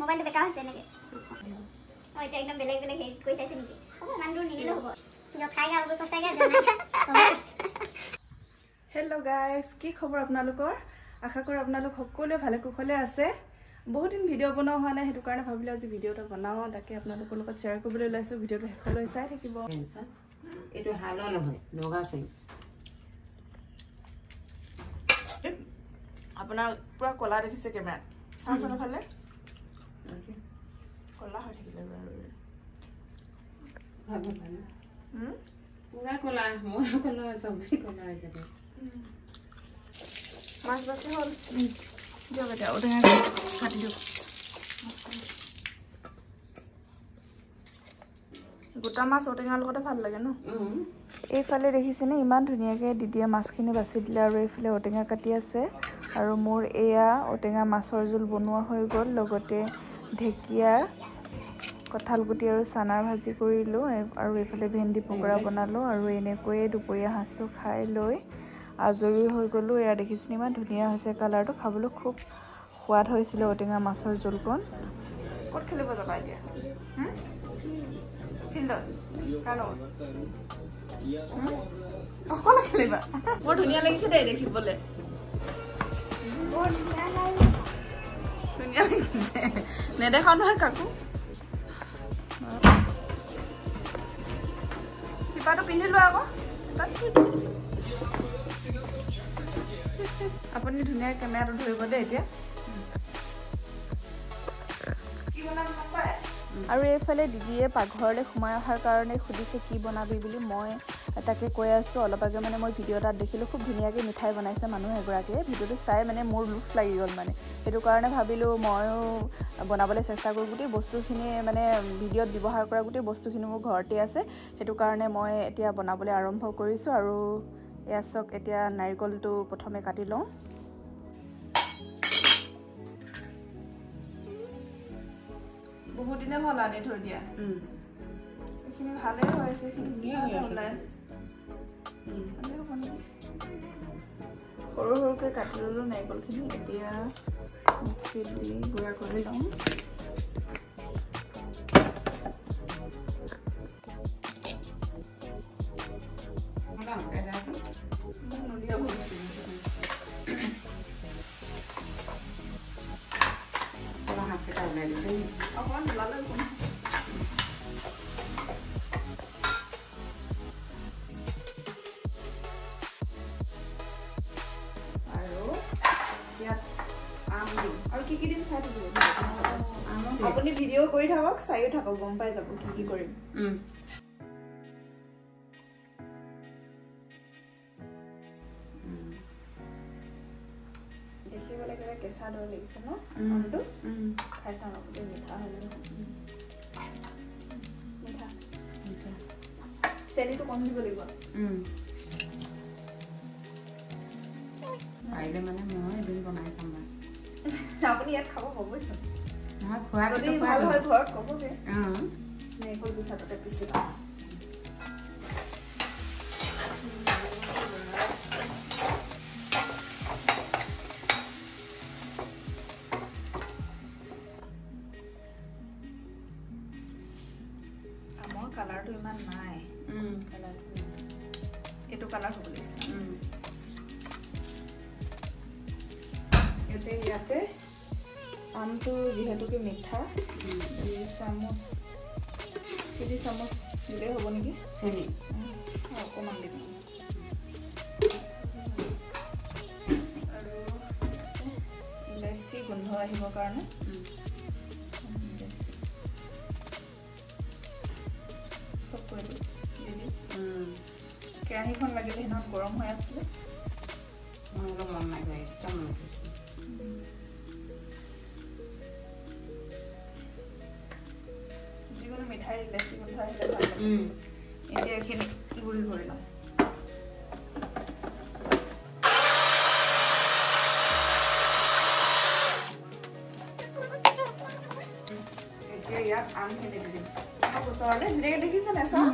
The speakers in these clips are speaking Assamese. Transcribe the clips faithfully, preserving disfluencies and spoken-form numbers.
মোবাইলটো বেকা হৈছে নেকি ও এটা একদম বেলেগ বেলেগ হেড কই চাইছে নেকি হ'ব মান দূৰ নিনিলে হ'ব কিয় খাইগা হ'ব কটাইগা জানা হেল্ল' গাইজ কি খবৰ আপোনালোকৰ আশা কৰোঁ আপোনালোক সকলোৱে ভালে কুশলে আছে বহুত দিন ভিডিঅ' বনোৱা হোৱা নাই সেইটো কাৰণে ভাবিলোঁ আজি ভিডিঅ' এটা বনাওঁ তাকে আপোনালোকৰ লগত শ্বেয়াৰ কৰিবলৈ ওলাইছোঁ ভিডিঅ'টো শেষলৈ চাই থাকিব এইটো হালো নহয় নগা চিং আপোনাৰ পুৰা কলা দেখিছে কেমেৰাত চাওঁচোন ফালে কলা হৈ থাকিলে ভালো ভালো হুম পুৰা কলা মই কলা সবেই কলা হৈছে মাছ বাছি হ'ল দিয়ক এতিয়া ঔটেঙা কাটি দিয়ক গোটা মাছ ঔটেঙাৰ লগতে ভাল লাগে ন এইফালে দেখিছেনে ইমান ধুনীয়াকৈ দিদিয়ে মাছখিনি বাছি দিলে আৰু এইফালে ঔটেঙা কাটি আছে আৰু মোৰ এয়া ঔটেঙা মাছৰ জোল বনোৱা হৈ গ'ল লগতে ঢেকীয়া কঁঠাল গুটি আৰু চানাৰ ভাজি কৰিলোঁ আৰু এইফালে ভেন্দি পকৰা বনালোঁ আৰু এনেকৈয়ে দুপৰীয়া সাঁজটো খাই লৈ আজৰি হৈ গ'লোঁ এয়া দেখিছেনে ইমান ধুনীয়া হৈছে কালাৰটো খাবলৈ খুব সোৱাদ হৈছিলে ঔটেঙা মাছৰ জোলকণ ক'ত খেলিব যাবা এতিয়া ফিল্ডত কাৰ লগত অকলে খেলিবা বৰ ধুনীয়া লাগিছে দেই দেখিবলৈ বৰ ধুনীয়া লাগিছে নেদেখাও নহয় কাকো কিবাটো পিন্ধি লোৱা আকৌ আপুনি ধুনীয়া কেমেৰাটো ধৰিব দেই এতিয়া আৰু এইফালে দিদিয়ে পাকঘৰলৈ সোমাই অহাৰ কাৰণে সুধিছে কি বনাবি বুলি মই তাকে কৈ আছোঁ অলপ আগে মানে মই ভিডিঅ' এটাত দেখিলোঁ খুব ধুনীয়াকৈ মিঠাই বনাইছে মানুহ এগৰাকীয়ে ভিডিঅ'টো চাই মানে মোৰ লোভ লাগি গ'ল মানে সেইটো কাৰণে ভাবিলোঁ ময়ো বনাবলৈ চেষ্টা কৰোঁ গোটেই বস্তুখিনি মানে ভিডিঅ'ত ব্যৱহাৰ কৰা গোটেই বস্তুখিনি মোৰ ঘৰতে আছে সেইটো কাৰণে মই এতিয়া বনাবলৈ আৰম্ভ কৰিছোঁ আৰু এয়া চাওক এতিয়া নাৰিকলটো প্ৰথমে কাটি লওঁ বহুত দিনে হ'ল আনি থৈ দিয়া এইখিনি ভালেই হৈ আছে সৰু সৰুকৈ কাটি ল'লোঁ নাৰিকলখিনি এতিয়া মিক্সিত দি গুড়া কৰি লওঁ অকণমান ওলালে আৰু ইয়াত আম দিম আৰু কি কি দিম চাই থাকিব আপুনি ভিডিঅ' কৰি থাকক চাইও থাকক গম পাই যাব কি কি কৰিম দেখিবলৈ কিবা কেঁচা দৈ লাগিছে ন আমটো খাই চাওঁ গোটেই মিঠা হ'লে মিঠা চেনিটো কম দিব লাগিব পাৰিলে মানে মই এদিন বনাই চাম আপুনি ইয়াত খাব হ'বইচোন মই খোৱা যদি ভাল হয় ঘৰত ক'বগে নাৰিকল পিছাটোতে পিচি লওঁ আমৰ কালাৰটো ইমান নাই এইটো কালাৰ হ'ব লাগিছে ইয়াতে ইয়াতে আমটো যিহেতুকে মিঠা দুই চামুচ তিনি চামুচ দিলে হ'ব নেকি চেনি অকণমান দিম আৰু ইলাচি গোন্ধ আহিবৰ কাৰণে চব কৰি দিম দিদি কেৰাহীখন লাগিলে সেইদিনাখন গৰম হৈ আছিলে মই অলপ মন নাই একদম মন কৰিছোঁ যিকোনো মিঠাই ইলাচি গোন্ধ আহিলে ভাল লাগে এতিয়া এইখিনি গুড়ি কৰি লওঁ এতিয়া ইয়াত আমখিনি দি দিম ওচৰলৈ ধুনীয়াকৈ দেখিছে নে চাওঁ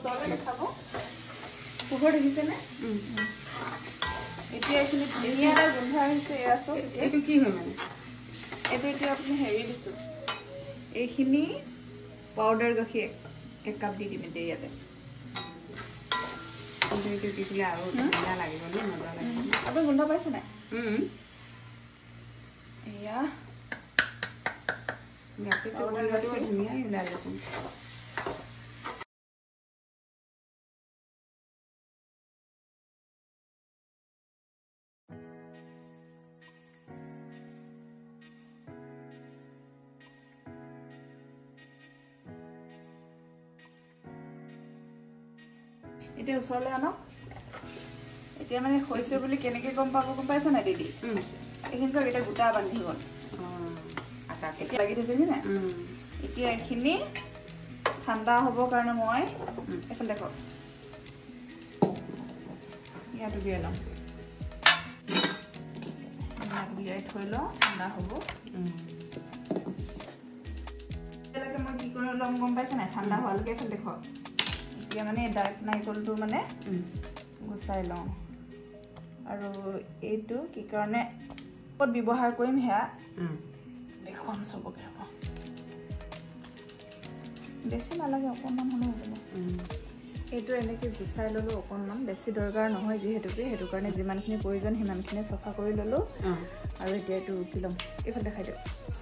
ওচৰলৈ দেখাব পোহৰ দেখিছেনে এতিয়া এইখিনি ধুনীয়া এটা গোন্ধ আহিছে এয়া চব এইটো কি হয় মানে এইটো এতিয়া আপুনি হেৰি দিছোঁ এইখিনি পাউডাৰ গাখীৰ এক কাপ দি দিম এতিয়া ইয়াতে এইটো দি দিলে আৰু ধুনীয়া লাগিব ন মজা লাগিব আপুনি গোন্ধ পাইছে নাই এয়া গাখীৰটো গোন্ধটো ধুনীয়াই ওলাই দেখোন এতিয়া ওচৰলৈ আনক এতিয়া মানে হৈছে বুলি কেনেকৈ গম পাব গম পাইছে নাই দিদি এইখিনি চব এতিয়া গোটা বান্ধি গ'ল এতিয়া লাগি থৈছে নাই এতিয়া এইখিনি ঠাণ্ডা হ'বৰ কাৰণে মই এইফালে দেখক ইয়াত উলিয়াই লওঁ ইয়াত উলিয়াই থৈ লওঁ ঠাণ্ডা হ'ব এতিয়ালৈকে মই কি কৰি ল'ম গম পাইছে নাই ঠাণ্ডা হোৱালৈকে এইফালে দেখক এতিয়া মানে ডাৰ্ক নাৰিকলটো মানে গুচাই লওঁ আৰু এইটো কি কাৰণে ক'ত ব্যৱহাৰ কৰিম সেয়া দেখুৱাম চবকে হ'ব বেছি নালাগে অকণমান হ'লেও হ'ব এইটো এনেকৈ গুচাই ল'লোঁ অকণমান বেছি দৰকাৰ নহয় যিহেতুকে সেইটো কাৰণে যিমানখিনি প্ৰয়োজন সিমানখিনি চফা কৰি ল'লোঁ আৰু এতিয়া এইটো ৰুকি ল'ম এইফালে দেখাই দিয়ক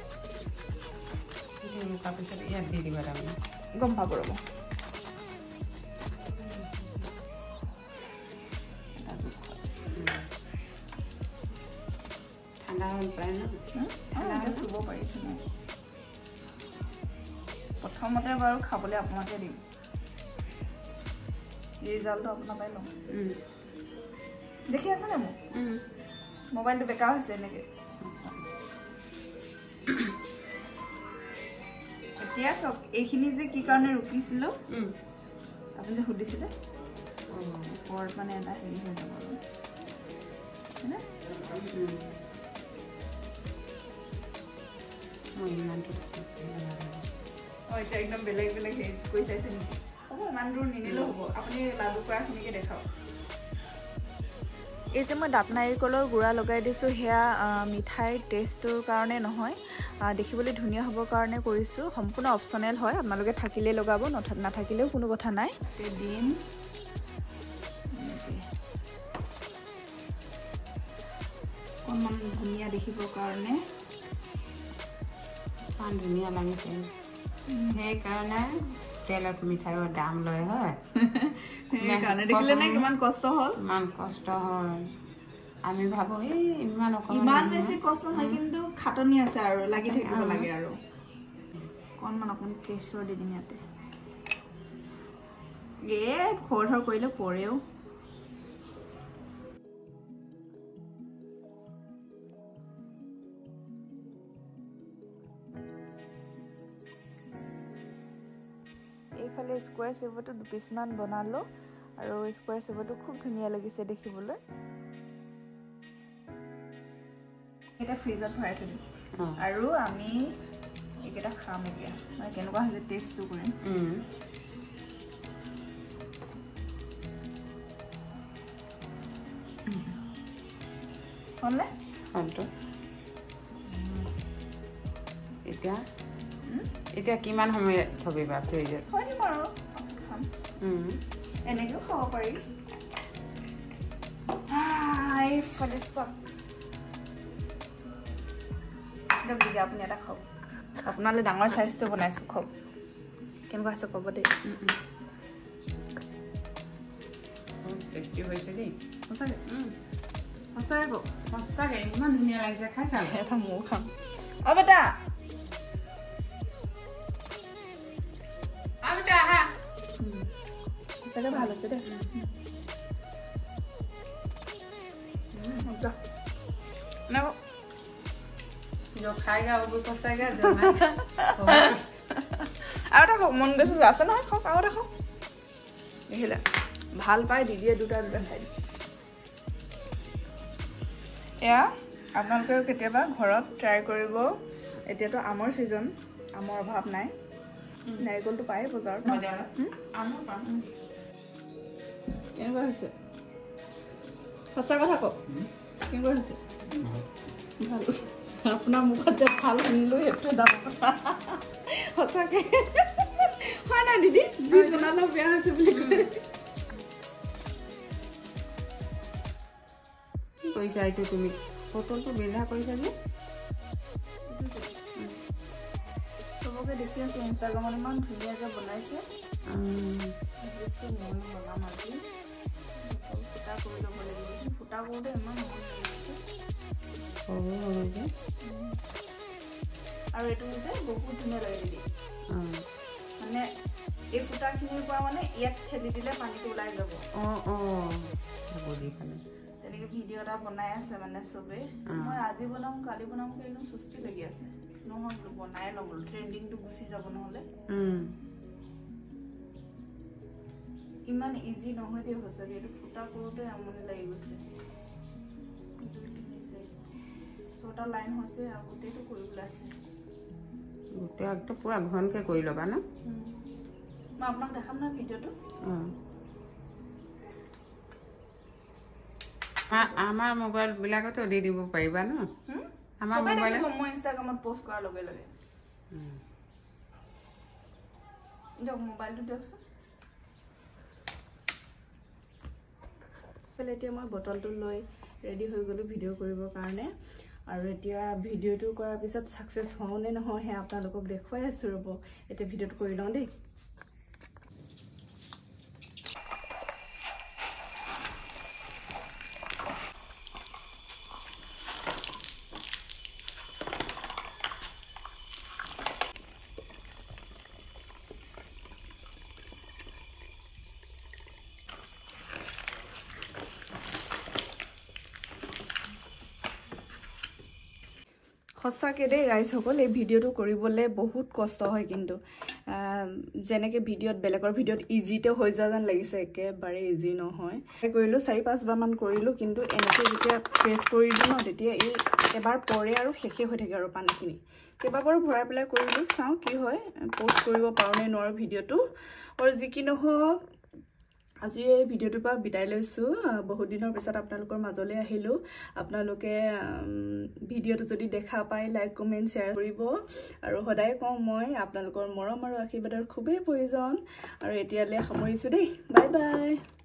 তাৰপিছত ইয়াত দি দিবা তাৰমানে গম পাব ৰ'ব ঠাণ্ডা হ'ল প্ৰায় ন চুব পাৰি প্ৰথমতে বাৰু খাবলৈ আপোনাকে দিম ৰিজাল্টটো আপোনাৰ পাই ল'ম দেখি আছেনে মোক মোবাইলটো বেকা হৈছে এনেকৈ এতিয়া চাওক এইখিনি যে কি কাৰণে ৰুকিছিলোঁ আপুনি যে সুধিছিলে ওপৰত মানে এটা হেৰি হৈ যাব হয়নে মই ইমানটো অঁ এতিয়া একদম বেলেগ বেলেগ হেৰি কৰি চাইছে নেকি হ'ব ইমান দূৰ নিনিলেও হ'ব আপুনি লাডু কৰাখিনিকে দেখাওক এই যে মই দাঁত নাৰিকলৰ গুড়া লগাই দিছোঁ সেয়া মিঠাইৰ টেষ্টটোৰ কাৰণে নহয় দেখিবলৈ ধুনীয়া হ'বৰ কাৰণে কৰিছোঁ সম্পূৰ্ণ অপশ্যনেল হয় আপোনালোকে থাকিলেই লগাব নাথাকিলেও কোনো কথা নাই দিম অকণমান ধুনীয়া দেখিবৰ কাৰণে ইমান ধুনীয়া লাগিছে সেইকাৰণে তেলত মিঠাইৰ দাম লয় হয় সেইকাৰণে দেখিলে নে কিমান কষ্ট হ'ল ইমান কষ্ট হ'ল আমি ভাবো এই ইমান ইমান বেছি কষ্ট নহয় কিন্তু খাটনি আছে আৰু লাগি থাকিব লাগে আৰু অকণমান অকণমান কেশৰ দি দিম ইয়াতে এই খৰ ধৰ কৰিলে পৰেও এইফালে স্কুৱাৰ চেপটো দুপিচমান বনালোঁ আৰু স্কুৱাৰ চেপটো খুব ধুনীয়া লাগিছে দেখিবলৈ এটা ফ্ৰিজত ভৰাই থৈ দিম আৰু আমি এইকেইটা খাম এতিয়া মানে কেনেকুৱা হৈছে টেষ্টটো কৰিম হ'লনে হ'লতো এতিয়া এতিয়া কিমান সময় থবিবা ফ্ৰিজত থৈ দিম আৰু পাছত খাম এনেকৈও খাব পাৰি এইফালে চব দিয়ক দিদি আপুনি এটা খাওক আপোনালৈ ডাঙৰ চাইজটো বনাইছোঁ খাওক কেনেকুৱা আছে ক'ব দেই টেষ্টি হৈছে দেই সঁচাকৈ সঁচাকৈ কওক সঁচাকৈ ইমান ধুনীয়া লাগিছে খাই চাওঁ এটা ময়ো খাম অ বেটা সঁচাকৈ ভাল হৈছে দেই খাই গা কষ্টাই গা আৰু এটা খাওক মন গৈছে আছে নহয় খাওক আৰু এটা খাওক দেখিলে ভাল পাই দিদিয়ে দুটা দুটা খাই দিছে এয়া আপোনালোকেও কেতিয়াবা ঘৰত ট্ৰাই কৰিব এতিয়াতো আমৰ ছিজন আমৰ অভাৱ নাই নাৰিকলটো পায় বজাৰত বজাৰত আনো পাম কেনেকুৱা হৈছে সঁচা কথা কওক কেনেকুৱা হৈছে ভাল আপোনাৰ মুখত যে ভাল শুনিলোঁ সেইটো ডাঙৰ কথা সঁচাকৈ হয় নাই দিদি যি বনালেও বেয়া হৈছে বুলি কয় কি কৰিছা এইটো তুমি পটলটো বেলা কৰিছা যে চবকে দেখি আছোঁ ইনষ্টাগ্ৰামত ইমান ধুনীয়াকৈ বনাইছে ভাবিছোঁ ময়ো বনাম আজি ফুটা কৰি ল'ব লাগিব ফুটা কৰোঁতে ইমান মন লাগিছে সৰু সৰু যে আৰু এইটো যে বহুত ধুনীয়া লাগে দিদি মানে এই ফুটাখিনিৰ পৰা মানে ইয়াত ঠেলি দিলে পানীটো ওলাই যাব অঁ অঁ বুজি পালে তেনেকৈ ভিডিঅ' এটা বনাই আছে মানে চবেই মই আজি বনাম কালি বনাম একদম সুস্থি লাগি আছে নহয় বোলো বনাই ল'ম বোলো ট্ৰেণ্ডিংটো গুচি যাব নহ'লে ইমান ইজি নহয় দেই সঁচাকৈ এইটো ফুটা কৰোঁতে আমনি লাগি গৈছে দুই তিনি চাৰি ছটা লাইন হৈছে আৰু গোটেইটো কৰিবলৈ আছে গোটেই একদম পুৰা ঘনকৈ কৰি ল'বা ন মই আপোনাক দেখাম ন ভিডিঅ'টো আমাৰ মোবাইলবিলাকতো দি দিব পাৰিবা ন আমাৰ মোবাইল মই ইনষ্টাগ্ৰামত পষ্ট কৰাৰ লগে লগে দিয়ক মোবাইলটো দিয়কচোন এতিয়া মই বটলটো লৈ ৰেডি হৈ গ'লোঁ ভিডিঅ' কৰিবৰ কাৰণে আৰু এতিয়া ভিডিঅ'টো কৰাৰ পিছত ছাকচেছ হওঁ নে নহয় সেয়া আপোনালোকক দেখুৱাই আছোঁ ৰ'ব এতিয়া ভিডিঅ'টো কৰি লওঁ দেই সঁচাকৈ দেই গাইজসকল এই ভিডিঅ'টো কৰিবলৈ বহুত কষ্ট হয় কিন্তু যেনেকৈ ভিডিঅ'ত বেলেগৰ ভিডিঅ'ত ইজিতে হৈ যোৱা যেন লাগিছে একেবাৰে ইজি নহয় কৰিলোঁ চাৰি পাঁচবাৰমান কৰিলোঁ কিন্তু এনেকৈ যেতিয়া প্ৰেছ কৰি দিওঁ ন তেতিয়া এই এবাৰ পৰে আৰু শেষে হৈ থাকে আৰু পানীখিনি কেইবাবাৰো ভৰাই পেলাই কৰিলোঁ চাওঁ কি হয় পষ্ট কৰিব পাৰোঁ নে নোৱাৰোঁ ভিডিঅ'টো আৰু যি কি নহওক আজি এই ভিডিঅ'টোৰ পৰা বিদায় লৈছোঁ বহুত দিনৰ পিছত আপোনালোকৰ মাজলৈ আহিলোঁ আপোনালোকে ভিডিঅ'টো যদি দেখা পায় লাইক কমেণ্ট শ্বেয়াৰ কৰিব আৰু সদায় কওঁ মই আপোনালোকৰ মৰম আৰু আশীৰ্বাদৰ খুবেই প্ৰয়োজন আৰু এতিয়ালৈ সামৰিছোঁ দেই বাই বাই